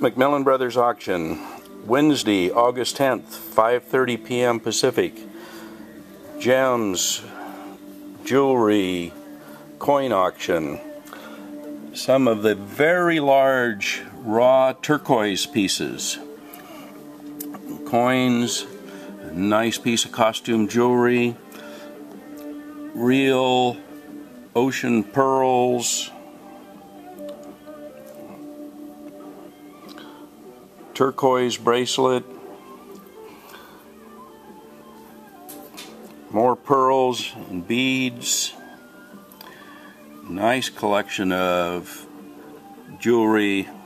McMillan Brothers Auction, Wednesday, August 10th, 5:30 p.m. Pacific. Gems, jewelry, coin auction. Some of the very large raw turquoise pieces. Coins, a nice piece of costume jewelry, real ocean pearls, turquoise bracelet, more pearls and beads, nice collection of jewelry